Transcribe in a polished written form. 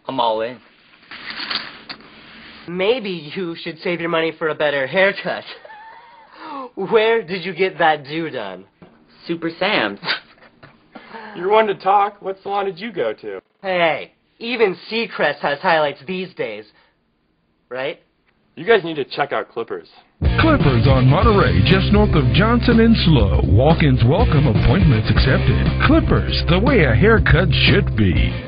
I'm all in. Maybe you should save your money for a better haircut. Where did you get that do done? Super Sam's. You're one to talk. What salon did you go to? Hey, even Seacrest has highlights these days, right? You guys need to check out Clippers. Clippers on Monterey, just north of Johnson and Slow. Walk-ins welcome, appointments accepted. Clippers, the way a haircut should be.